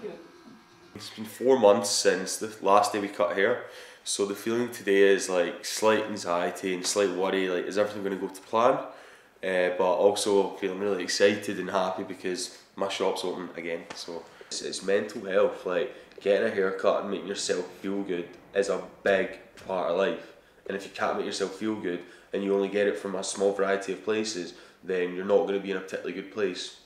It's been 4 months since the last day we cut hair, so the feeling today is like slight anxiety and slight worry, like is everything going to go to plan? But also feeling really excited and happy because my shop's open again. So it's mental health, like getting a haircut and making yourself feel good is a big part of life. And if you can't make yourself feel good and you only get it from a small variety of places, then you're not going to be in a particularly good place.